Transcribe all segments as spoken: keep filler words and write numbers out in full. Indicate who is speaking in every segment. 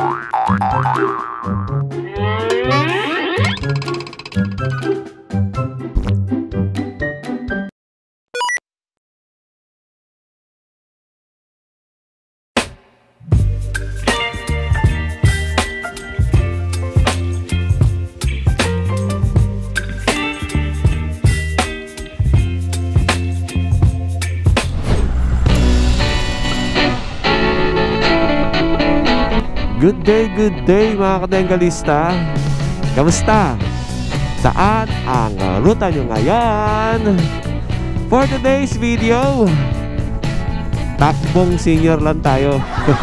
Speaker 1: Good day, good day mga kadengalista. Kamusta? Saan ang ruta nyo ngayon? For today's video, takbong senior lang tayo.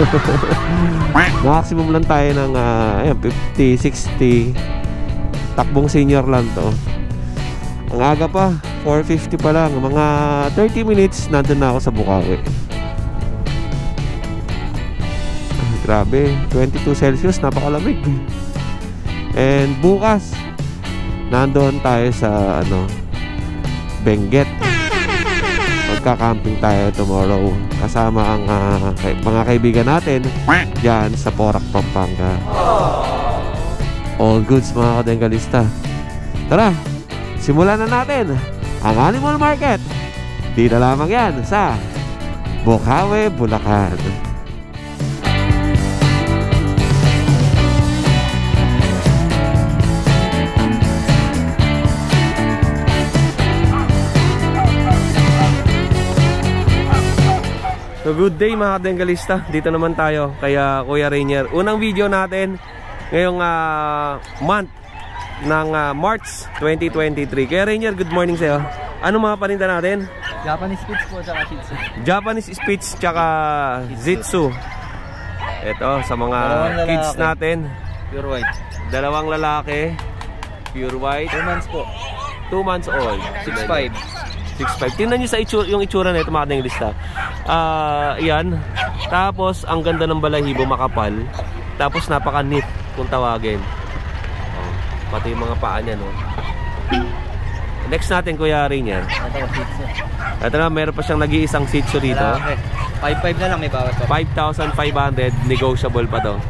Speaker 1: Maximum lang tayo ng uh, fifty, sixty. Takbong senior lang to. Ang aga pa, four fifty pa lang. Mga thirty minutes nandun na ako sa Bukawi. Grabe, twenty-two Celsius, napakalamig. And bukas nandoon tayo sa ano, Benguet. Magka-camping tayo tomorrow kasama ang uh, kay, mga kaibigan natin diyan sa Porac, Pampanga. All goods mga kadengalista. Tara, simulan na natin ang Animal Market. Di na lamang yan sa Bukawi, Bulacan. So good day mga kadengalista. Dito naman tayo kaya Kuya Rainier. Unang video natin ngayong uh, month ng uh, March twenty twenty-three. Kuya Rainier, good morning sa'yo. Ano mga paninda natin?
Speaker 2: Japanese Spitz po tsaka Shih Tzu.
Speaker 1: Japanese Spitz tsaka Shih Tzu. Ito sa mga kids natin.
Speaker 2: Pure white.
Speaker 1: Dalawang lalaki. Pure white.
Speaker 2: two months po.
Speaker 1: two months old.
Speaker 2: six five.
Speaker 1: six five. Tingnan nyo sa itsura, yung itsura na ito mga kadengalista. Ah, uh, yan. Tapos ang ganda ng balahibo, makapal. Tapos napaka-neat kung tawagin. Oh, pati yung mga paa niya, no. Next natin Kuya Rainier.
Speaker 2: Ito, Shih Tzu.
Speaker 1: Ito na, meron pa siyang nag-iisang Shih Tzu dito.
Speaker 2: five five na lang, may bawas pa.
Speaker 1: five thousand five hundred, negotiable pa to.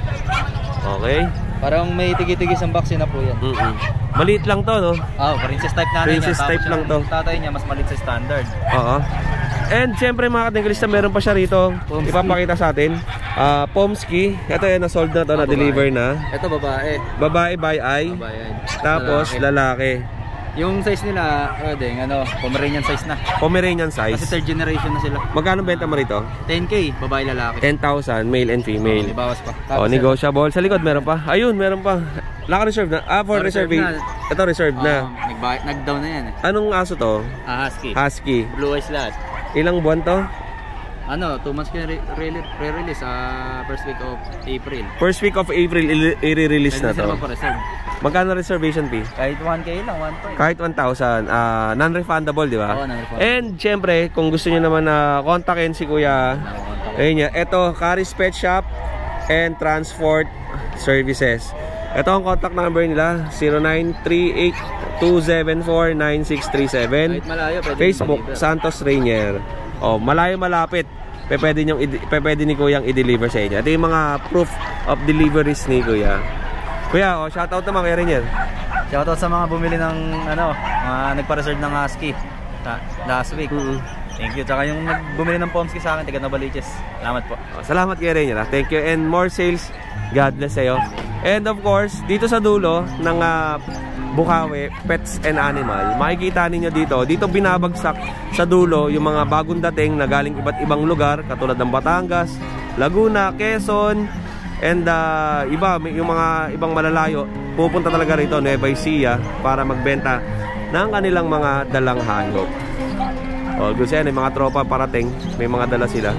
Speaker 1: Okay.
Speaker 2: Parang may tigi-tigis ang vaccine na po yan.
Speaker 1: Mm -mm. Maliit lang to, no?
Speaker 2: Oh, princess type na rin.
Speaker 1: Princess type lang to.
Speaker 2: Tatay niya mas maliit sa standard.
Speaker 1: Oo. And syempre mga kadengalista, meron pa siya rito.
Speaker 2: Pomsky.
Speaker 1: Ipapakita sa atin. Uh, Pomsky. Ito yan, na-sold na to,
Speaker 2: oh,
Speaker 1: na-deliver na.
Speaker 2: Ito babae.
Speaker 1: Babae by eye.
Speaker 2: Babae.
Speaker 1: Tapos lalaki.
Speaker 2: lalaki. Yung size nila, uh, ding, ano, Pomeranian size na.
Speaker 1: Pomeranian size.
Speaker 2: Kasi third generation na sila.
Speaker 1: Magkano benta mo rito?
Speaker 2: ten K, babae lalaki.
Speaker 1: ten thousand, male and female.
Speaker 2: Oh, may bawas pa.
Speaker 1: Oh, negotiable. Sa likod meron pa. Ayun, meron pa. Naka-reserve na. Ah, for
Speaker 2: oh,
Speaker 1: reserving.
Speaker 2: Na.
Speaker 1: Ito reserved
Speaker 2: oh,
Speaker 1: na.
Speaker 2: Nag-down na yan eh.
Speaker 1: Anong aso to?
Speaker 2: Ah, husky.
Speaker 1: Husky.
Speaker 2: Blue eyes lahat.
Speaker 1: Ilang buwan to?
Speaker 2: Ano, two months ka re-release sa uh, first week of April.
Speaker 1: First week of April, i-release na to. Magkano reservation fee?
Speaker 2: Kahit one K lang, one point.
Speaker 1: Kahit one thousand. Uh, non-refundable, di ba?
Speaker 2: Oo, non-refundable.
Speaker 1: And, syempre, kung gusto nyo naman na uh, kontakin si Kuya, ayun niya. Ito, Caris Pet Shop and Transport Services. Ito ang contact number nila, zero nine three eight two seven four nine six three seven.
Speaker 2: Kahit malayo, pwede.
Speaker 1: Facebook, Santos Rainier. Oh, malayo malapit. Pwede niyo pwede ni Kuya i-deliver sa inyo. Ito yung mga proof of deliveries ni Kuya. Kuya, oh, shoutout naman kay Rainier.
Speaker 2: Shoutout sa mga bumili ng ano, mga nagpa-reserve ng husky last week.
Speaker 1: Mm-hmm.
Speaker 2: Thank you. Tsaka yung bumili ng Pomsky sa akin, taga Novaliches. Salamat po.
Speaker 1: Oh, salamat kay Rainier. Thank you and more sales. God bless sa'yo. And of course, dito sa dulo ng uh, Bukawi, Pets and Animal, makikita ninyo dito, dito binabagsak sa dulo yung mga bagong dating na galing iba't ibang lugar, katulad ng Batangas, Laguna, Quezon, and uh, iba, yung mga ibang malalayo, pupunta talaga rito, Nueva Ecija, para magbenta ng kanilang mga dalang hayop. O, gusto yan, may mga tropa parating, may mga dala sila.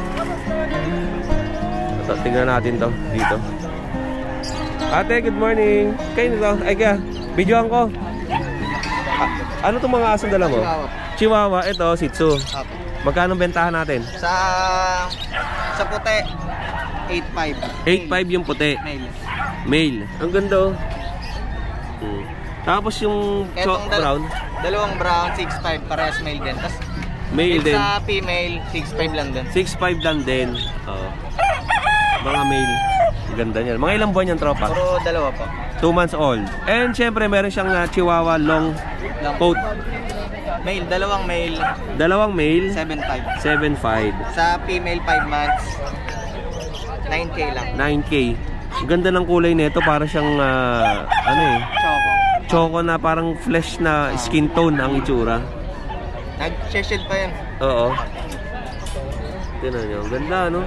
Speaker 1: Ito, tingnan natin to, dito. Ate, good morning. Kayo nito, ay kaya, videoan ko. Ah, ano itong mga asong dala mo?
Speaker 2: Chihuahua.
Speaker 1: Chihuahua, ito, Shih Tzu. Magkano bentahan natin?
Speaker 2: Sa sa puti, eight five.
Speaker 1: eight five yung puti.
Speaker 2: Male.
Speaker 1: Male. Ang ganda oh. Hmm. Tapos yung
Speaker 2: Etong dal
Speaker 1: brown?
Speaker 2: Dalawang brown, six five. Parehas male din. Tapos
Speaker 1: male din.
Speaker 2: sa female, six five lang din.
Speaker 1: six five lang din. Oh. Mga male. Ganda niyan. Mga ilang buwan yan, tropa?
Speaker 2: Puro dalawa po.
Speaker 1: two months old. And syempre, meron siyang uh, Chihuahua long coat.
Speaker 2: Male, dalawang male.
Speaker 1: Dalawang male.
Speaker 2: seven five.
Speaker 1: seven five.
Speaker 2: Sa female, five months. nine K lang.
Speaker 1: nine K. Ganda ng kulay nito. Para siyang, uh, ano eh.
Speaker 2: Choco.
Speaker 1: Choco na parang flesh na skin tone ang itsura.
Speaker 2: Nag-shed pa yan.
Speaker 1: Oo. Tingnan nyo. Ganda, no?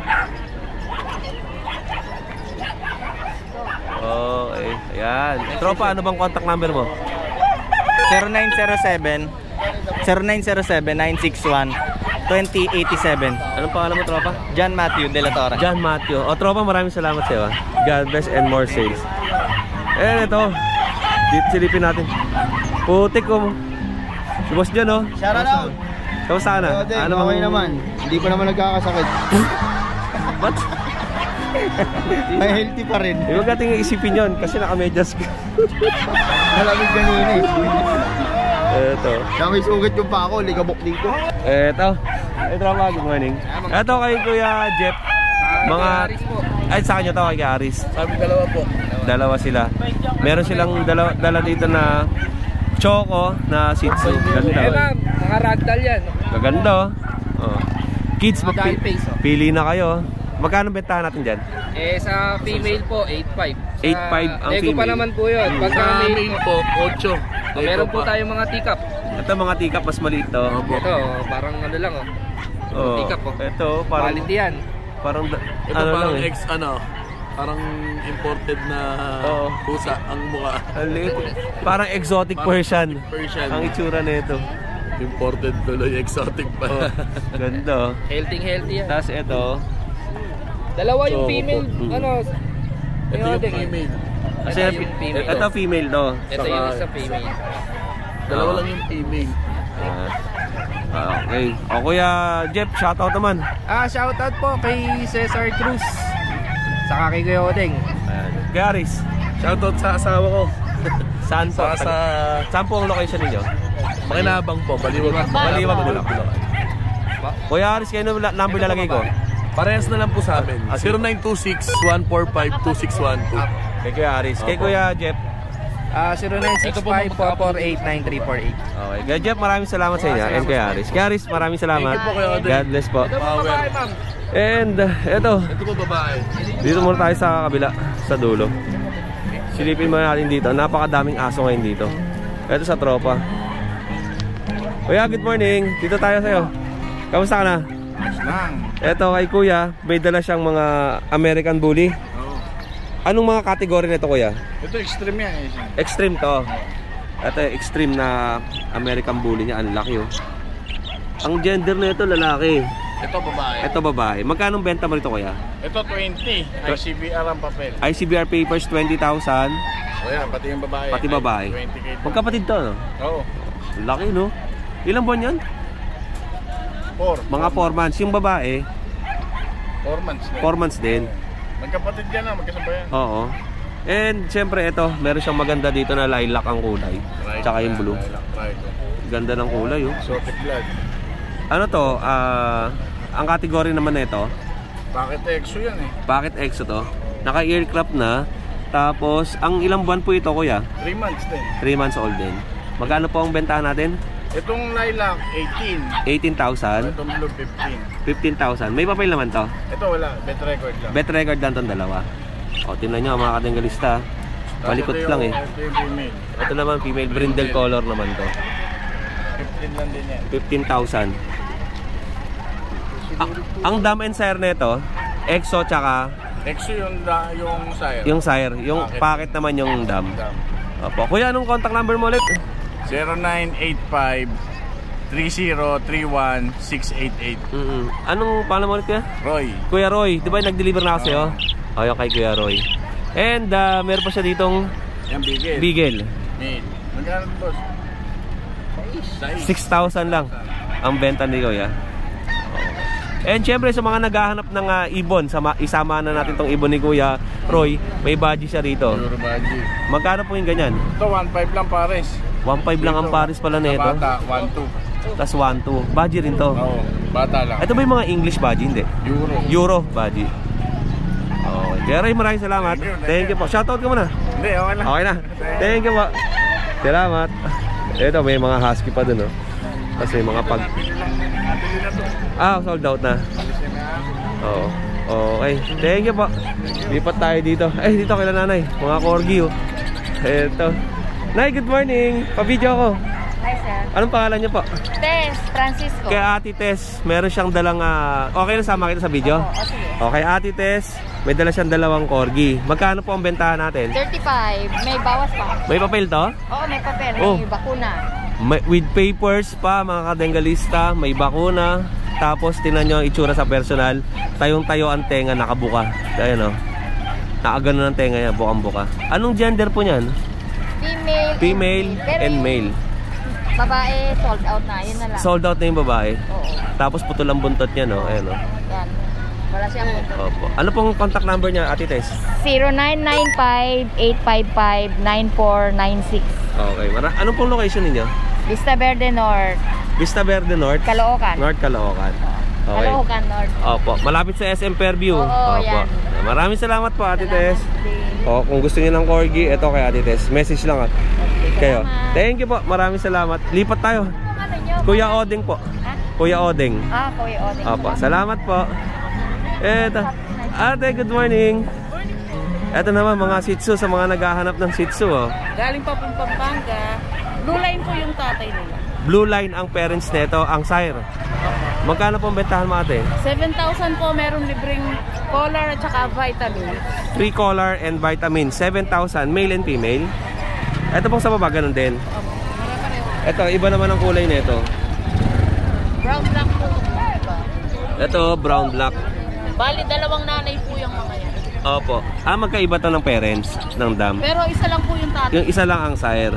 Speaker 1: Okay. Ayan. Tropa, ano bang contact number mo?
Speaker 2: zero nine zero seven zero nine zero seven nine six one two zero eight seven.
Speaker 1: Anong pangalan mo, tropa?
Speaker 2: John Matthew De La Torre.
Speaker 1: John Matthew. O, tropa, maraming salamat sa'yo. ah. God bless and more sales. Eh, ito. Dito silipin natin. Putik ko. Si Boss John, oh.
Speaker 3: Shout out!
Speaker 1: Kamusta ka na?
Speaker 3: Ano okay
Speaker 1: bang-
Speaker 3: naman. Hindi pa naman nagkakasakit.
Speaker 1: Ba't?
Speaker 3: May healthy pa rin.
Speaker 1: Huwag natin isipin yun kasi nakamedyas ka.
Speaker 3: Malamig kanina eh.
Speaker 1: Ito.
Speaker 3: Kaya may sugat yung pa ako, ligabok dito.
Speaker 1: Ito. Ito naman, good morning. Ito kay Kuya Jeff. Mga... Ay, sa kanya to, kay Aris.
Speaker 3: Sabi dalawa po.
Speaker 1: Dalawa sila. Meron silang dalawa, dala dito na Choco na Shih Tzu. Ganda.
Speaker 4: Eh ma'am, mga ragdoll yan.
Speaker 1: Maganda, oh. Oh. Kids, magpi-
Speaker 4: Doll face, oh.
Speaker 1: pili na kayo. Magkano bentahan natin dyan?
Speaker 4: Eh sa female po, eight five.
Speaker 1: eight five ang
Speaker 4: Nego pa
Speaker 1: female.
Speaker 4: naman po yun. Pagka
Speaker 5: Sa
Speaker 4: male
Speaker 5: mail po, eight.
Speaker 4: po, meron po tayong mga teacup.
Speaker 1: Ito mga tikap, mas maliit to.
Speaker 4: Ito, parang ano lang oh.
Speaker 1: Oh.
Speaker 4: Teacup oh.
Speaker 1: Ito, parang...
Speaker 4: Quality yan.
Speaker 1: Parang... da-
Speaker 5: Ito
Speaker 1: ano
Speaker 5: parang
Speaker 1: lang eh.
Speaker 5: ex, ano, parang imported na
Speaker 1: Oo.
Speaker 5: pusa ang mukha.
Speaker 1: Ang liit. Parang exotic Persian.
Speaker 5: Persian.
Speaker 1: Ang itsura nito.
Speaker 5: Imported tuloy, exotic pa.
Speaker 1: Oh, ganda.
Speaker 4: Healthy healthy yan.
Speaker 1: Tapos ito,
Speaker 4: Dalawa yung
Speaker 5: So,
Speaker 4: female,
Speaker 1: mm.
Speaker 4: ano,
Speaker 5: Ito yung
Speaker 4: Ayun,
Speaker 5: female.
Speaker 1: kasi
Speaker 4: Ito yung female.
Speaker 1: ito female to.
Speaker 4: Ito yung isa female.
Speaker 5: Dalawa
Speaker 1: Oo.
Speaker 5: lang yung female.
Speaker 1: Ah, ah, okay. O Kuya Jeff, shoutout naman.
Speaker 4: Ah, shoutout po kay Cesar Cruz. Saka kay Kuya Odeng.
Speaker 1: Ayan. Garis,
Speaker 5: Shoutout sa asawa ko.
Speaker 1: saan po?
Speaker 5: Sa, sa
Speaker 1: Saan po ang location ninyo?
Speaker 5: Makinabang po, Baliwag.
Speaker 1: Baliwag,
Speaker 5: Bulacan.
Speaker 1: Bulacan. Kuya Aris, kayo na number lalagay ko.
Speaker 5: Parehas na lang po sa amin.
Speaker 1: Ah,
Speaker 5: zero nine two six, one four five, two six one two.
Speaker 1: Kay Kuya Aris. Kay
Speaker 5: Opo.
Speaker 1: Kuya Jeff.
Speaker 4: Ah, zero nine six five, four four eight, nine three four eight.
Speaker 1: Okay. Kuya Jeff, maraming salamat sa inyo. And Kuya Aris. Kuya Aris, maraming salamat.
Speaker 5: Thank you po, Kuya Odeng.
Speaker 1: God bless po.
Speaker 4: Ito po babae, ma'am.
Speaker 1: And uh, eto,
Speaker 5: Ito po babae.
Speaker 1: dito muna tayo sa kabila, sa dulo. Silipin muna natin dito. Napakadaming aso ngayon dito. Ito sa tropa. Kuya, good morning. Dito tayo sa'yo. Kamusta ka na? Ito kay Kuya, may dala siyang mga American Bully.
Speaker 3: Oo.
Speaker 1: Anong mga kategory nito, Kuya?
Speaker 3: Ito extreme yan eh.
Speaker 1: Extreme to. Ito extreme na American Bully niya. Ang laki, oh. Ang gender na ito, lalaki.
Speaker 3: Ito babae.
Speaker 1: Ito babae. Magkano benta mo rito, Kuya?
Speaker 3: Ito twenty. I C B R ang papel.
Speaker 1: I C B R papers, twenty thousand.
Speaker 3: O yan, pati yung babae.
Speaker 1: Pati babae.
Speaker 3: twenty K.
Speaker 1: Magkapatid to, no?
Speaker 3: Oo.
Speaker 1: Laki, no? Ilang buwan yan?
Speaker 3: four.
Speaker 1: Mga four months. Yung babae,
Speaker 3: four months.
Speaker 1: four months din.
Speaker 3: Magkapatid yan ah, magkasabayan.
Speaker 1: Oo. And syempre ito, meron siyang maganda dito na lilac ang kulay. Tsaka yung blue.
Speaker 3: Right.
Speaker 1: Ganda ng kulay, oh.
Speaker 3: Exotic blood.
Speaker 1: Ano to? Ah, ang category naman nito,
Speaker 3: Bakit exo yan eh?
Speaker 1: Pocket Exo to. Naka-aircraft na. Tapos, ang ilang buwan po ito, Kuya?
Speaker 3: three months din.
Speaker 1: three months old din. Magkano po ang bentahan natin?
Speaker 3: Itong lilac, eighteen.
Speaker 1: eighteen thousand.
Speaker 3: Itong blue, fifteen.
Speaker 1: fifteen thousand. May papel naman to.
Speaker 3: Ito wala, bet record lang.
Speaker 1: Bet record lang tong dalawa. O, tingnan nyo mga katinggalista. Palikot
Speaker 3: Tapos ito
Speaker 1: lang
Speaker 3: yung-
Speaker 1: eh.
Speaker 3: Ito yung female.
Speaker 1: Ito naman, female brindle color naman to.
Speaker 3: fifteen lang din yan.
Speaker 1: fifteen thousand. Ah, ang dam and sire nito, Exo tsaka
Speaker 3: Exo yung, da, yung sire.
Speaker 1: yung sire. Yung
Speaker 3: Packet.
Speaker 1: packet naman yung dam.
Speaker 3: Dam.
Speaker 1: Opo. Kuya, anong contact number mo ulit?
Speaker 3: zero nine eight five, three zero three one, six eight eight.
Speaker 1: Mm-mm. Anong pangalan mo ulit, Kuya?
Speaker 3: Roy.
Speaker 1: Kuya Roy. Di ba nag-deliver na ako sa'yo? O, yung kay Kuya Roy. And uh, meron pa siya ditong
Speaker 3: Yan bigel.
Speaker 1: Beagle.
Speaker 3: Mid. Magkano boss?
Speaker 1: six thousand lang ang benta ni Kuya. And syempre sa mga naghahanap ng uh, ibon, sama, isama na natin tong ibon ni Kuya Roy, may badge siya rito.
Speaker 3: Euro budget.
Speaker 1: Magkano po yung ganyan?
Speaker 3: Ito one five lang pares.
Speaker 1: one five lang ang pares pala
Speaker 3: Sa
Speaker 1: nito.
Speaker 3: bata, one two.
Speaker 1: Tapos one two. Badge rin to.
Speaker 3: Oo, bata lang.
Speaker 1: Ito ba yung mga English badge? Hindi.
Speaker 3: Euro.
Speaker 1: Euro badge. Okay. Kuya Ray, maraming salamat. Thank you po. Shoutout ka muna.
Speaker 3: Hindi, okay lang.
Speaker 1: Okay na. Thank you po. Salamat. Ito, may mga husky pa dun, oh. Kasi mga pag... Ah, sold out na. Oo. Okay. Thank you po. Lipat tayo dito. Eh, dito kay nanay. Mga corgi, oh. Ito. Nay, good morning. Pa-video ako.
Speaker 6: Hi, sir.
Speaker 1: Anong pangalan niyo po?
Speaker 6: Tess, Francisco.
Speaker 1: Kay Ate Tess, meron siyang dalang... Uh, okay na sama kita sa video?
Speaker 6: Oo, oh, sige.
Speaker 1: Okay, Ate Tess, may dala siyang dalawang corgi. Magkano po ang bentahan natin?
Speaker 6: thirty-five. May bawas pa.
Speaker 1: May papel to?
Speaker 6: Oo, may papel.
Speaker 1: Oh.
Speaker 6: May bakuna.
Speaker 1: May, with papers pa, mga kadengalista. May bakuna. Tapos, tinan nyo ang itsura sa personal. Tayong-tayo ang tenga, nakabuka. Ayan, o. Nakagano ng tenga niya, bukang-buka. Anong gender po niyan?
Speaker 6: Female.
Speaker 1: Female
Speaker 6: and,
Speaker 1: and male.
Speaker 6: Babae, sold out na. Yun na lang.
Speaker 1: Sold out na yung babae.
Speaker 6: Oo.
Speaker 1: Tapos putol ang buntot niya, no? Ayan, o.
Speaker 6: Yan. Wala siyang buntot.
Speaker 1: Opo. Ano pong contact number niya, Ate Tess?
Speaker 6: zero nine nine five, eight five five, nine four nine six.
Speaker 1: Okay. Mara anong pong location ninyo?
Speaker 6: Vista Verde North.
Speaker 1: Vista Verde North?
Speaker 6: Caloocan.
Speaker 1: North Caloocan. Okay.
Speaker 6: Caloocan North.
Speaker 1: Opo. Malapit sa S M Fairview.
Speaker 6: Oo,
Speaker 1: Opo.
Speaker 6: yan.
Speaker 1: Maraming salamat po, Ate Tess.
Speaker 6: Salamat.
Speaker 1: O, kung gusto niyo ng corgi, ito kay Ate Tess. Message lang, at kayo.
Speaker 6: Salamat.
Speaker 1: Thank you po. Maraming salamat. Lipat tayo.
Speaker 6: Ano nyo?
Speaker 1: Kuya Odeng po.
Speaker 6: Ha?
Speaker 1: Kuya Odeng.
Speaker 6: Ah, Kuya Odeng.
Speaker 1: Opo. Salamat po. Eto. Ate, good morning. Eto naman, mga Shih Tzu sa mga naghahanap ng Shih Tzu. Oh.
Speaker 7: Galing pa pong Pampanga. Blue line po yung tatay nila.
Speaker 1: Blue line ang parents nito, ang sire. Magkano pong bentahan mo, ate?
Speaker 7: seven thousand po, meron libreng collar at saka vitamin.
Speaker 1: Free collar and vitamin. seven thousand, male and female. Ito pong sa baba, ganun din. Ito, iba naman ang kulay nito.
Speaker 7: Brown black po. Diba?
Speaker 1: Ito, brown black.
Speaker 7: Bali, dalawang nanay po yung mga yan.
Speaker 1: Opo. Ah, magkaiba to ng parents ng dam.
Speaker 7: Pero isa lang po yung tatay.
Speaker 1: Yung isa lang ang sire.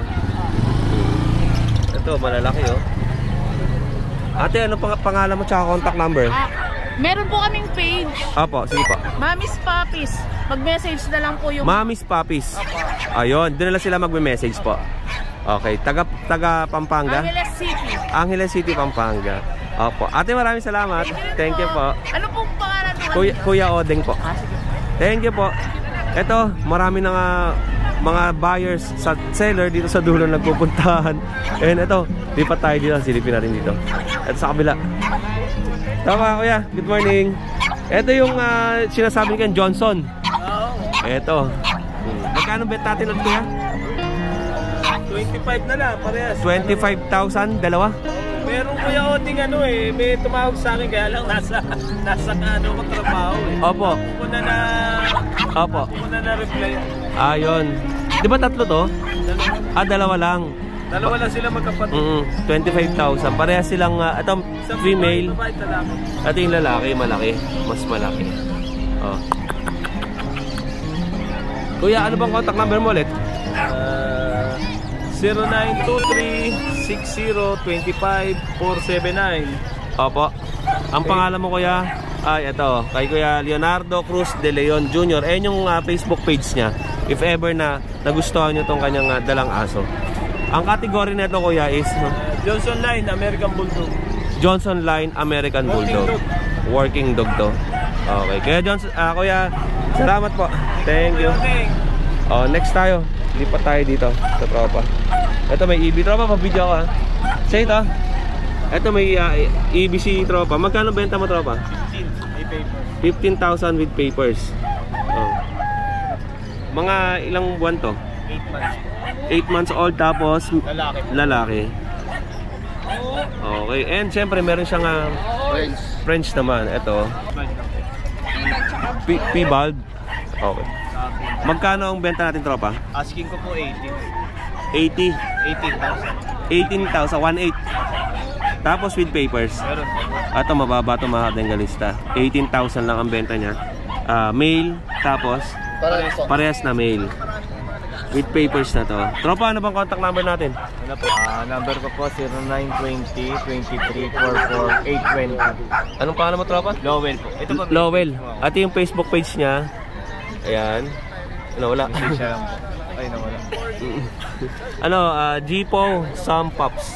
Speaker 1: Ito, malalaki, oh. Ate, ano pang pangalan mo tsaka contact number?
Speaker 7: Ah, meron po kaming page.
Speaker 1: Opo, sige po.
Speaker 7: Mami's Puppies. Mag-message na lang po yung...
Speaker 1: Mami's Puppies. Ayun, doon na lang sila magme-message po. Okay, taga, taga Pampanga?
Speaker 7: Angeles City.
Speaker 1: Angeles City, Pampanga. Opo. Ate, maraming salamat. Thank you po.
Speaker 7: Ano pong pangalan mo?
Speaker 1: Kuya, Kuya Odeng po. Thank you po. Ito, marami na nga mga buyers sa seller dito sa dulo nagpupuntahan. And ito, lipat tayo dito. Silipin natin dito. Ito sa kabila. Tama, kuya. Good morning. Ito yung uh, sinasabi ni Johnson. Ito. Magkano bet natin ulit, kuya?
Speaker 2: twenty-five na lang, parehas.
Speaker 1: twenty-five thousand, dalawa?
Speaker 2: Meron Kuya Oding ano eh, may tumawag sa akin kaya lang nasa nasa ano ko trabaho eh.
Speaker 1: Opo.
Speaker 2: Ako na na
Speaker 1: Opo.
Speaker 2: ako na na reply.
Speaker 1: Ayun. Di ba tatlo to? Ah, dalawa lang.
Speaker 2: Dalawa lang sila magkapatid.
Speaker 1: Mm, twenty-five thousand. Parehas silang, uh, itong female. Ito yung lalaki, malaki. Mas malaki. Oh. Kuya, ano bang contact number mo ulit?
Speaker 2: Uh, zero nine two three, six zero, two five, four seven nine.
Speaker 1: Opo. Ang pangalan mo, kuya? Ay, ito. Kay Kuya Leonardo Cruz de Leon Junior Ayan yung uh, Facebook page niya. If ever na nagustuhan nyo itong kanyang uh, dalang aso. Ang category nito, kuya, is uh,
Speaker 2: Johnson Line, American Bulldog.
Speaker 1: Johnson Line American Bulldog. Working dog to. Okay. Kaya Johnson, uh, kuya, salamat po. Thank you. Oh, next tayo. Lipat tayo dito sa tropa. Ito may E B tropa, pa-video ko ha. Sa ito. Ito may uh, E B C tropa. Magkano benta mo tropa? fifteen thousand with papers. Oh. Mga ilang buwan to? eight months old tapos
Speaker 2: Lalaki.
Speaker 1: lalaki. Okay. And syempre meron siyang uh,
Speaker 2: French.
Speaker 1: French naman. Ito. P-bulb. Okay. Magkano ang benta natin tropa?
Speaker 2: Asking ko po eighty.
Speaker 1: eighty.
Speaker 2: eighteen thousand.
Speaker 1: eighteen thousand. one eight. Tapos with papers.
Speaker 2: Meron.
Speaker 1: Ito mababa ito mga dengalista. eighteen thousand lang ang benta niya. Uh, male. Tapos parehas na male. With papers na to. Tropa, ano bang contact number natin?
Speaker 2: Ano po? Ah, number ko po zero nine two zero, two three four four, eight two zero.
Speaker 1: Anong pangalan mo tropa?
Speaker 2: Lowell po. Ito po.
Speaker 1: Lowell. At yung Facebook page niya. Ayan. Ano, wala.
Speaker 2: Hindi siya lang po. Ay, nawala.
Speaker 1: Ano, uh, Jipo Sam Pops.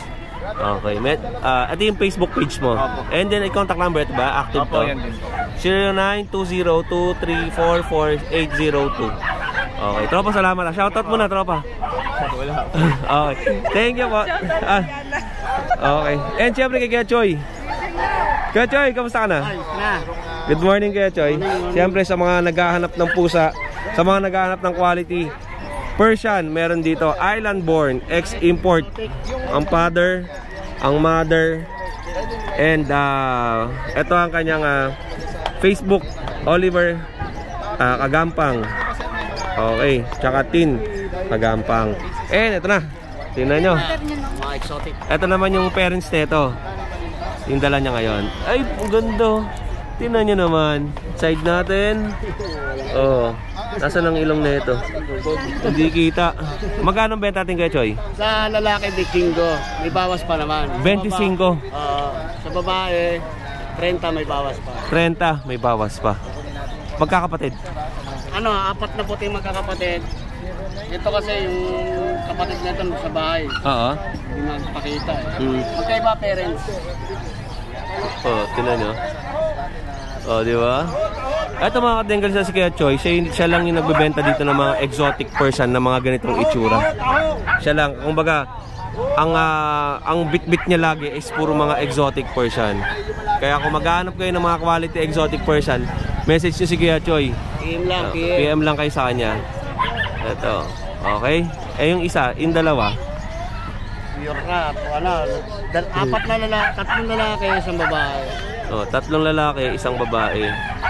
Speaker 1: Okay. Met, uh, ito yung Facebook page mo.
Speaker 2: Opo.
Speaker 1: And then, contact number ito ba? Active
Speaker 2: Opo,
Speaker 1: to?
Speaker 2: yan din.
Speaker 1: zero nine two zero two three four four eight zero two. Okay. Tropa, salamat. Shoutout mo na, tropa.
Speaker 2: Wala.
Speaker 1: Okay. Thank you po. Ah, okay. And syempre kay Kuya Choy. Kuya Choy, kamusta ka na? Good morning, Kuya Choy. Syempre sa mga naghahanap ng pusa, sa mga naghahanap ng quality Persian, meron dito island born, ex-import. Ang father, ang mother, and uh, ito ang kanyang uh, Facebook, Oliver uh, Kagampang. Okay, tsaka Tin Kagampang. And ito na, tingnan nyo. Ito naman yung parents nito. Yung dala niya ngayon. Ay, ang ganda. Tingnan nyo naman. Side natin. Oh, nasa ng ilong na ito? Hindi kita. Magkano ang benta natin kay Choy?
Speaker 8: Sa lalaki, Vikingo, may bawas pa naman.
Speaker 1: twenty-five.
Speaker 8: Uh, sa babae, thirty may bawas pa.
Speaker 1: thirty, may bawas pa. Magkakapatid?
Speaker 8: Ano, apat na puti magkakapatid. Ito kasi yung kapatid nito sa bahay.
Speaker 1: Oo.
Speaker 8: Hindi magpakita eh.
Speaker 1: Mm.
Speaker 8: Magkaiba parents.
Speaker 1: Oh, tingnan nyo. Oh, di ba? Ito mga kadenggal sa si Kuya Choy, siya, siya lang yung nagbebenta dito ng mga exotic person na mga ganitong itsura. Siya lang, kumbaga, ang uh, ang bit-bit niya lagi is puro mga exotic person. Kaya kung maghahanap kayo ng mga quality exotic person, message nyo si Kuya Choy.
Speaker 8: P M lang,
Speaker 1: Uh,
Speaker 8: P M.
Speaker 1: P M lang kayo sa kanya. Ito. Okay? Eh yung isa, yung dalawa.
Speaker 8: Pure rat, ano, dal- apat na lalaki, tatlong lalaki, isang babae.
Speaker 1: Oh, tatlong lalaki, isang babae.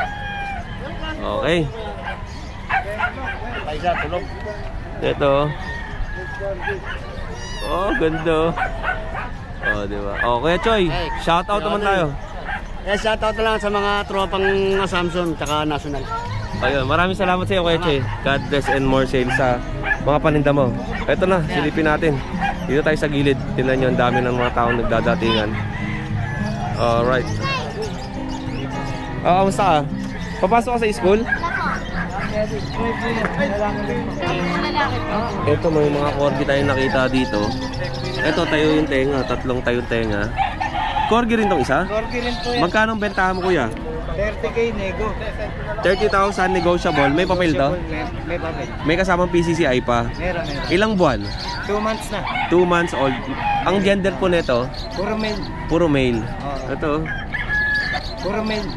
Speaker 1: Okay.
Speaker 8: Paisa, tulog.
Speaker 1: Ito. Oh, ganda. Oh, di ba? Oh, Kuya Choy, shout out naman tayo.
Speaker 8: Eh, shoutout na lang sa mga tropang Samsung tsaka National.
Speaker 1: Ayun, maraming salamat sa iyo, Kuya Choy. God bless and more sales sa mga paninda mo. Ito na, silipin natin. Dito tayo sa gilid. Tingnan nyo, ang dami ng mga taong nagdadatingan. Alright. Oh, kamusta ka? Papasok ka sa school? Ito, may mga corgi tayong nakita dito. Ito, tayo yung tenga. Tatlong tayo tenga. Corgi rin tong isa?
Speaker 2: Corgi rin po yan.
Speaker 1: Magkano ang bentahan mo, kuya?
Speaker 2: thirty K nego.
Speaker 1: thirty thousand negotiable. May papel to?
Speaker 2: May, may papel.
Speaker 1: May kasamang P C C I pa?
Speaker 2: Meron, meron.
Speaker 1: Ilang buwan?
Speaker 2: two months na.
Speaker 1: two months old. Ang gender po nito?
Speaker 2: Puro male.
Speaker 1: Puro male.
Speaker 2: Oo.
Speaker 1: Ito.
Speaker 2: Puro male.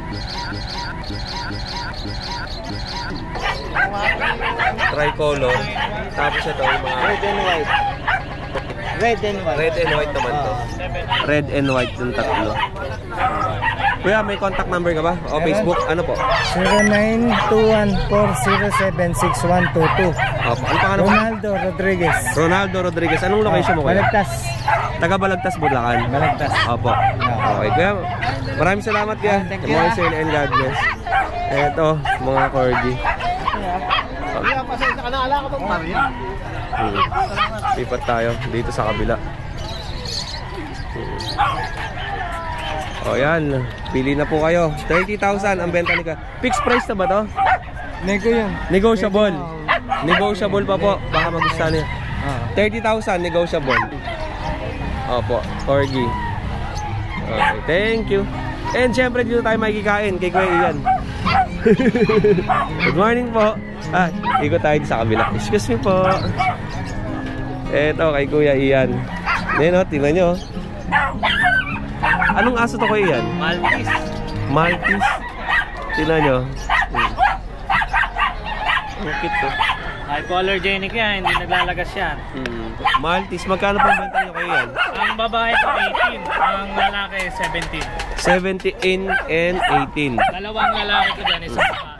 Speaker 1: Tricolor. Tapos ito yung mga
Speaker 2: Red and white. Red and white.
Speaker 1: red and white naman to. Red and white yung tatlo. Kuya, may contact number ka ba? O Facebook? Ano po?
Speaker 2: zero nine two one four zero seven six one two two.
Speaker 1: Opo. Ano pangalan po?
Speaker 2: Ronaldo Rodriguez.
Speaker 1: Ronaldo Rodriguez. Anong location mo, kuya?
Speaker 2: Balagtas.
Speaker 1: Taga Balagtas, Bulacan.
Speaker 2: Balagtas.
Speaker 1: Opo. Okay, kuya. Maraming salamat, kuya.
Speaker 2: Thank you.
Speaker 1: More sale and God bless. Ito, mga corgi. Hmm. Lipat tayo dito sa kabila. Hmm. O yan, pili na po kayo. thirty thousand ang benta ni ka. Fixed price na ba to?
Speaker 2: Nego yun.
Speaker 1: Negotiable. Negotiable pa po. Baka magustuhan niya.
Speaker 2: Ah.
Speaker 1: thirty thousand negotiable. Opo, corgi. Okay, thank you. And syempre dito tayo makikikain kay Kuya Ian. Good morning po. Ah, ikot tayo sa kabila. Excuse me po. Eto kay Kuya Ian. Neno, tingnan nyo. Anong aso to, Kuya Ian?
Speaker 2: Maltese.
Speaker 1: Maltese. Tingnan nyo. Hmm. Ang cute to.
Speaker 2: Hypoallergenic yan, hindi naglalagas yan.
Speaker 1: Hmm. Maltese, magkano pong benta nyo, Kuya Ian?
Speaker 2: Ang babae po eighteen, ang lalaki seventeen.
Speaker 1: seventeen and eighteen.
Speaker 2: Dalawang lalaki ko dyan, isang babae.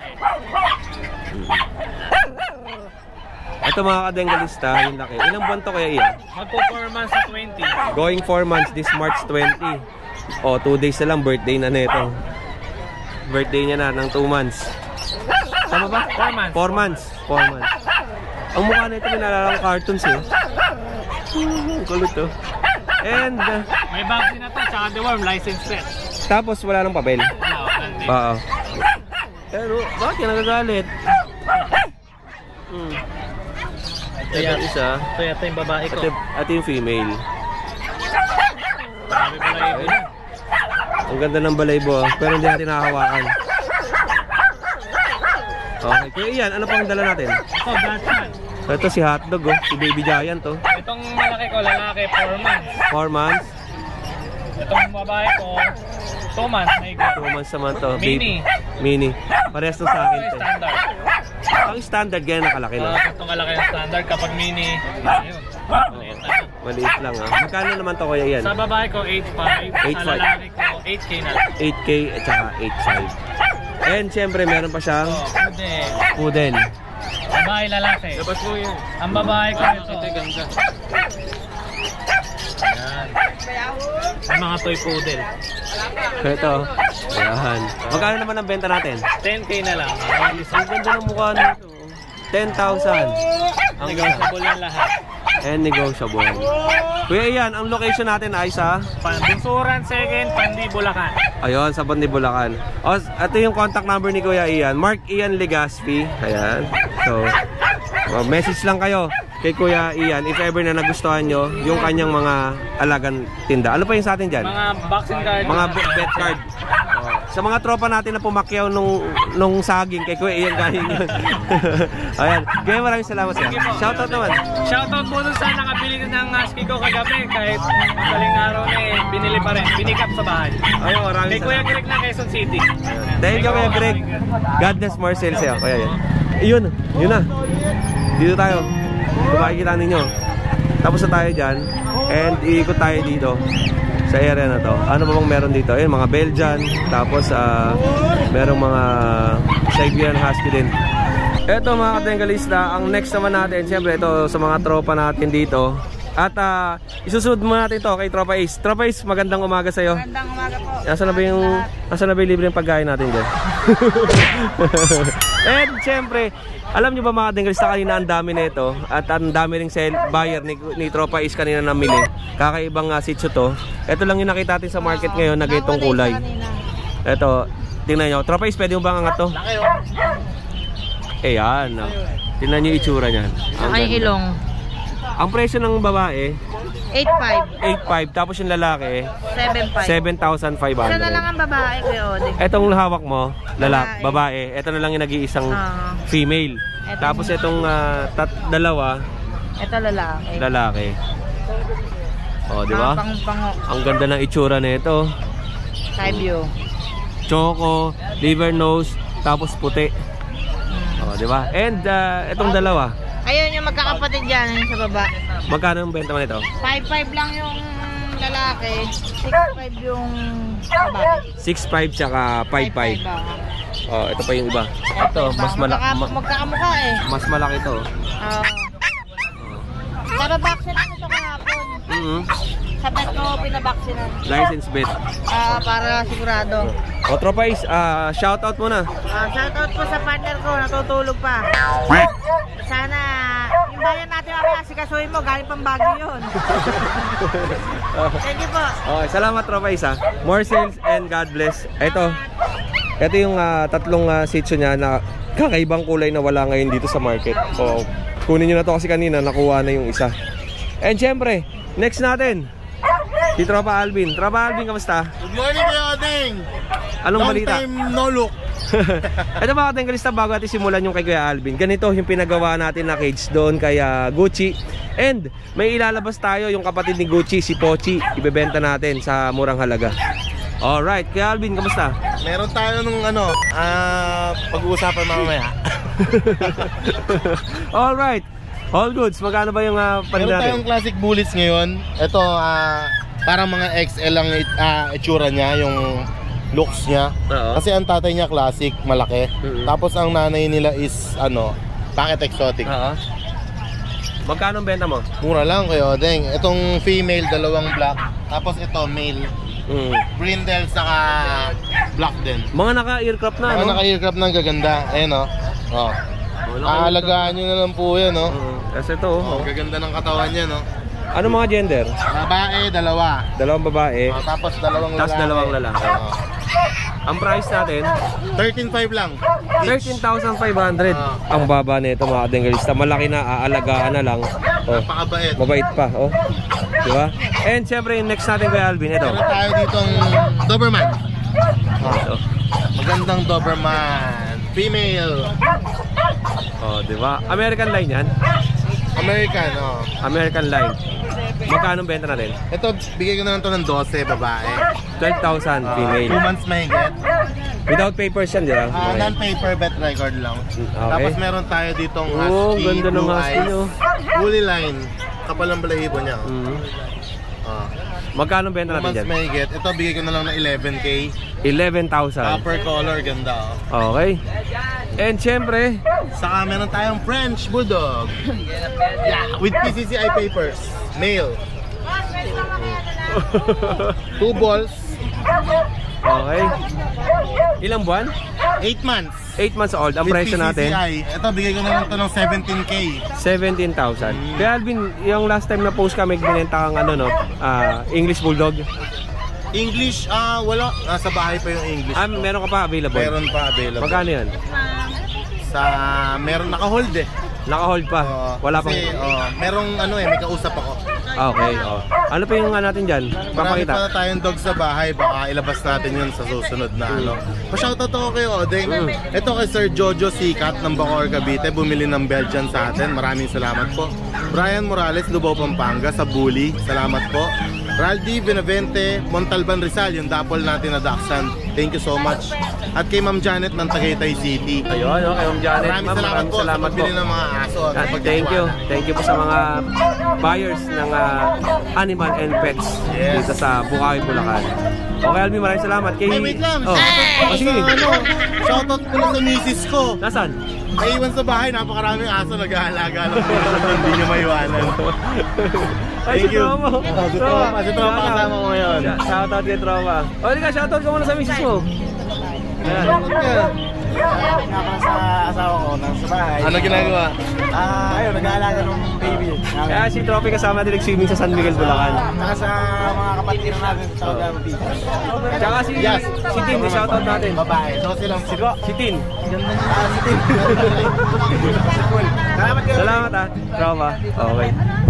Speaker 1: Ito mga kadenggalista, yung laki. Ilang buwan to, Kuya Ian?
Speaker 2: Magpo four months sa twenty.
Speaker 1: Going four months, this March twenty. O, two days na lang, birthday na nito. Birthday niya na ng two months. Tama ba?
Speaker 2: four months.
Speaker 1: four months. four months. Ang mukha nito, may nalalang cartoons eh. Ang kulit to. And, uh,
Speaker 2: May vaccine na to, tsaka deworm, license pet.
Speaker 1: tapos wala nang papel.
Speaker 2: Wala,
Speaker 1: Oo. Pero, bakit ka nagagalit? Hmm. Ito yung isa.
Speaker 2: Ito yata yung babae ko.
Speaker 1: Ito, ito yung female. Ang ganda ng balaybo, oh. Pero hindi natin nakahawakan. Okay, kaya yan, ano pang dala natin?
Speaker 9: Ito, Dachshund.
Speaker 1: Ito si Hotdog, oh. Si Baby Giant, oh.
Speaker 9: Itong malaki ko, lalaki, four months.
Speaker 1: four months.
Speaker 9: Itong babae ko, two months.
Speaker 1: two months naman to.
Speaker 9: Mini.
Speaker 1: Baby. Mini. Parehas to sa akin,
Speaker 9: Ito
Speaker 1: to.
Speaker 9: standard.
Speaker 1: Ang standard, ganyan nakalaki, no?
Speaker 9: Uh, itong kalaki ng standard. Kapag mini, ayun. Maliit na lang.
Speaker 1: Maliit lang, ah. Magkano naman to, kuya, yan?
Speaker 9: Sa babae ko, eight five.
Speaker 1: eight
Speaker 9: Sa
Speaker 1: five.
Speaker 9: lalaki ko, eight K na lang.
Speaker 1: eight K at saka eight five. And syempre, meron pa siyang
Speaker 9: Oh, poodle.
Speaker 1: poodle.
Speaker 9: Babae, lalaki.
Speaker 5: Labas mo yun.
Speaker 9: Ang babae ko ito.
Speaker 5: Ganda.
Speaker 9: Yan. Ang mga toy poodle.
Speaker 1: Ito. Ayan. Magkano naman ang benta natin?
Speaker 9: ten K na lang.
Speaker 1: Ang ganda ng mukha nito. ten thousand. Ang
Speaker 9: Negotiable yan lahat.
Speaker 1: And negotiable. Kuya Ian, ang location natin ay sa
Speaker 9: Bunsuran second, Pandi, Bulacan.
Speaker 1: ayun, sa Pandi, Bulacan. O, ito yung contact number ni Kuya Ian. Mark Ian Legaspi. Ayan. So, o, message lang kayo kay Kuya Ian if ever na nagustuhan nyo yung kanyang mga alagang tinda. Ano pa yung sa atin dyan?
Speaker 9: Mga boxing card.
Speaker 1: Mga bet card. O, sa mga tropa natin na pumakyaw nung, nung saging kay Kuya Ian galing yun. Ayan. Kaya maraming salamat sa'yo. Shoutout naman.
Speaker 9: Shoutout po dun sa nakabili ng husky ko kagabi. Kahit madaling araw na eh, binili pa rin. Pinikap sa bahay.
Speaker 1: Ayun, maraming
Speaker 9: Kay Kuya
Speaker 1: salamat.
Speaker 9: Greg na Quezon City.
Speaker 1: Dahil ka Kuya Greg, God bless more sales sa'yo. Kuya Ian. Yun, yun na. Dito tayo. Kung makikita ninyo. Tapos na tayo dyan. And iikot tayo dito sa area na to. Ano ba bang meron dito? Ayun, mga Belgian. Tapos uh, merong mga Siberian Husky din. Eto mga katengalista, ang next naman natin, siyempre ito sa mga tropa natin dito. At uh, isusunod mo natin ito kay Tropa Ace. Tropa Ace, magandang umaga sa'yo.
Speaker 7: Magandang umaga po.
Speaker 1: Nasaan na ba yung, nasaan na ba yung libreng pagkain natin dyan? And siyempre, alam nyo ba mga katengalista, kanina ang dami na ito. At ang dami ring sell buyer ni, ni Tropa Ace kanina namili. Kakaibang uh, sitio to. Ito lang yung nakita natin sa market ngayon na ganitong kulay. Ito, tingnan nyo. Tropa Ace, pwede mo bang angat to? Eh yan. Tingnan nyo yung itsura niyan. Ang
Speaker 6: Ay,
Speaker 1: ganda.
Speaker 6: ilong.
Speaker 1: Ang presyo ng babae,
Speaker 6: eight five.
Speaker 1: eight five. Tapos yung lalaki,
Speaker 6: seven five.
Speaker 1: seven thousand five
Speaker 6: Isa na lang
Speaker 1: hundred.
Speaker 6: ang babae, Kuya Ode.
Speaker 1: Etong hawak mo, lalaki,
Speaker 6: Babae.
Speaker 1: babae. Ito na lang yung nag-iisang
Speaker 6: Ah.
Speaker 1: female.
Speaker 6: Eto.
Speaker 1: Tapos itong ah, tat dalawa,
Speaker 6: Ito lalaki.
Speaker 1: lalaki. Oh, di ba?
Speaker 6: Ah, pang-pango.
Speaker 1: Ang ganda ng itsura nito.
Speaker 6: Side view.
Speaker 1: Choco, liver nose, tapos puti. Oh, di ba? And ah, itong dalawa,
Speaker 6: Ayun yung magkakapatid dyan, yung sa baba.
Speaker 1: magkano ang benta mo nito?
Speaker 6: five five lang yung lalaki, six five yung babae.
Speaker 1: six five tsaka five five.
Speaker 6: ah.
Speaker 1: Oh, ito pa yung iba. Ito, mas malaki.
Speaker 6: Magkaka
Speaker 1: Ma
Speaker 6: magkakamukha eh.
Speaker 1: mas malaki to.
Speaker 6: Ah. Pero vaccine ako ito kahapon.
Speaker 1: Mhm.
Speaker 6: Sa pet ko, pinabacksinan.
Speaker 1: License bet.
Speaker 6: Ah, para sigurado.
Speaker 1: O, Tropa Ace, ah, shoutout muna.
Speaker 6: Ah, shoutout po sa partner ko, natutulog pa. Sana, yung bayan natin mamaya, sikasuhin mo, galing pang Baguio yun. Thank you po.
Speaker 1: Okay, salamat Tropa Ace ha. More sales and God bless. Ito, ito yung ah, tatlong uh, sitio niya na kakaibang kulay na wala ngayon dito sa market. O, kunin nyo na to kasi kanina, nakuha na yung isa. And syempre, next natin, si Tropa Alvin. Tropa Alvin, kamusta?
Speaker 10: Good morning, Kuya Odeng!
Speaker 1: Anong
Speaker 10: Long
Speaker 1: balita?
Speaker 10: time no look.
Speaker 1: Ito mga katengalista, bago natin simulan yung kay Kuya Alvin, ganito yung pinagawa natin na cage doon kay uh, Gucci. And may ilalabas tayo yung kapatid ni Gucci, si Pochi. Ibebenta natin sa murang halaga. Alright, Kuya Alvin, kamusta?
Speaker 10: Meron tayo nung ano, ah, pag-uusapan mamaya.
Speaker 1: Alright, all goods. Magkano ba yung uh, panin
Speaker 10: Meron
Speaker 1: natin?
Speaker 10: tayong classic bullets ngayon. Ito, ah, parang mga X L ang it- ah, itsura niya, yung looks niya.
Speaker 1: Oo.
Speaker 10: Kasi ang tatay niya classic, malaki.
Speaker 1: Mhm.
Speaker 10: Tapos ang nanay nila is ano, packet exotic.
Speaker 1: Oo. Magkano ang benta mo?
Speaker 10: Mura lang, Kuya Odeng. Itong female, dalawang black. Tapos ito, male.
Speaker 1: Mm.
Speaker 10: Brindle, saka black din.
Speaker 1: Mga naka-earcraft na,
Speaker 10: Mga
Speaker 1: no?
Speaker 10: naka-earcraft ng gaganda. Ayan o. Oh.
Speaker 1: Wala
Speaker 10: Aalagaan nyo na lang po yan, no?
Speaker 1: Mm. Kasi ito, oh.
Speaker 10: Oh, gaganda ng katawan niya, no?
Speaker 1: Ano mga gender?
Speaker 10: Babae, dalawa.
Speaker 1: Dalawang babae.
Speaker 10: Oh, tapos dalawang
Speaker 1: Tapos
Speaker 10: lalaki.
Speaker 1: dalawang lalaki.
Speaker 10: Oh.
Speaker 1: Ang price natin,
Speaker 10: thirteen five lang.
Speaker 1: thirteen thousand five hundred.
Speaker 10: Ah.
Speaker 1: Ang baba nito mga katengalista. Malaki na, aalagaan na lang. Oh.
Speaker 10: Napakabait.
Speaker 1: Mabait pa, oh. Diba? And syempre yung next natin Kuya Alvin, ito.
Speaker 10: Meron tayo ditong Doberman.
Speaker 1: Ito.
Speaker 10: Magandang Doberman. Female.
Speaker 1: Oh, diba? American line yan?
Speaker 10: American, oh.
Speaker 1: American line. Magkano benta natin?
Speaker 10: Ito, bigay ko na lang to ng twelve, babae.
Speaker 1: twelve thousand female.
Speaker 10: two months mahigit.
Speaker 1: Without papers yan, di ba?
Speaker 10: Uh, non-paper bet record lang.
Speaker 1: Okay.
Speaker 10: Tapos meron tayo ditong
Speaker 1: Oh,
Speaker 10: husky,
Speaker 1: ganda ng
Speaker 10: blue
Speaker 1: husky
Speaker 10: eyes,
Speaker 1: nyo.
Speaker 10: woolly line. Kapal ang balahibo niya.
Speaker 1: Mm.
Speaker 10: Uh,
Speaker 1: Magkano benta
Speaker 10: two
Speaker 1: natin
Speaker 10: months
Speaker 1: dyan?
Speaker 10: mahigit. Ito, bigay ko na lang ng eleven K.
Speaker 1: eleven thousand.
Speaker 10: Copper color, ganda. Oh.
Speaker 1: Okay. And syempre,
Speaker 10: Saka meron tayong French Bulldog. Yeah, with P C C I papers. Male. Two balls.
Speaker 1: okay. Ilang buwan?
Speaker 10: eight months.
Speaker 1: eight months old. Ang
Speaker 10: With
Speaker 1: presyo
Speaker 10: P C C I.
Speaker 1: natin,
Speaker 10: Ito, bigay ko na lang ito ng seventeen K.
Speaker 1: seventeen thousand. Kaya Alvin, yung last time na post kami, binenta kang ano, no? ah, English Bulldog.
Speaker 10: English, ah, wala. Nasa bahay pa yung English.
Speaker 1: Ah, meron ka pa available?
Speaker 10: Meron pa available.
Speaker 1: Magkano yan?
Speaker 10: Sa, meron naka-hold eh.
Speaker 1: Naka-hold pa?
Speaker 10: Oo,
Speaker 1: Wala pang...
Speaker 10: kasi, oh, merong ano eh, may kausap ako.
Speaker 1: Okay, oh. Ano pa yung nga natin dyan?
Speaker 10: Marami
Speaker 1: Papakita.
Speaker 10: pa tayong dog sa bahay, baka ilabas natin yun sa susunod na ano. Pa-shoutout ako kay Odeng. Ito kay Sir Jojo Sikat ng Bacoor, Cavite, bumili ng Belgian sa atin. Maraming salamat po. Brian Morales, Lubao, Pampanga, sa Bully. Salamat po. Raldi Benavente, Montalban, Rizal, yung dapol natin na Dachshund. Thank you so much. At kay Ma'am Janet ng Tagaytay City.
Speaker 1: Ayun, no? Kay Ma'am Janet.
Speaker 10: Maraming
Speaker 1: Ma'am,
Speaker 10: salamat po sa
Speaker 1: salamat po.
Speaker 10: pagbili ng mga aso. at
Speaker 1: Ah,
Speaker 10: pagtitiwala.
Speaker 1: thank you. Thank you po sa mga buyers ng ah, animal and pets
Speaker 10: Yes.
Speaker 1: dito sa Bukawi, Bulacan. Okay, Alvin, maraming salamat. Kay...
Speaker 10: Ay, wait lang.
Speaker 1: Oh.
Speaker 10: Shoutout
Speaker 1: Oh, sige.
Speaker 10: sa, ano, shoutout ko na sa misis ko.
Speaker 1: Nasaan?
Speaker 10: Naiwan sa bahay, napakaraming aso nag-aalaga lang. Hindi nyo maiwanan.
Speaker 1: Ay, si
Speaker 10: Thank you.
Speaker 1: Tropa.
Speaker 10: Oh, si Tropa. Si Tropa
Speaker 1: Shoutout.
Speaker 10: kasama ko ngayon.
Speaker 1: Sh- Shoutout kay Tropa. O, hindi ka, shoutout ka muna sa misis mo. Ayan.
Speaker 2: Sa asawa ko, nasa bahay.
Speaker 10: Ano ginagawa?
Speaker 2: Ah, ayun, nag-aalaga ng baby.
Speaker 1: Kaya si Tropi kasama din nag-swimming sa San Miguel, Bulacan.
Speaker 2: Saka sa mga kapatid natin sa Tagalog Beach.
Speaker 1: Tsaka si,
Speaker 10: Yes.
Speaker 1: si Tin, shoutout natin.
Speaker 2: Babae. So silang si Ro.
Speaker 1: Si Tin.
Speaker 2: Ah, si Tim.
Speaker 1: Salamat ah, Tropa. Okay.